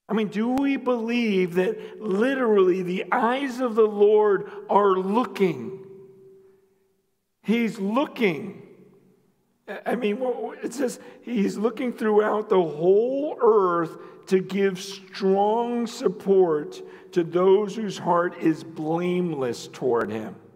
I mean, do we believe that literally the eyes of the Lord are looking? He's looking. I mean, it says he's looking throughout the whole earth to give strong support to those whose heart is blameless toward him.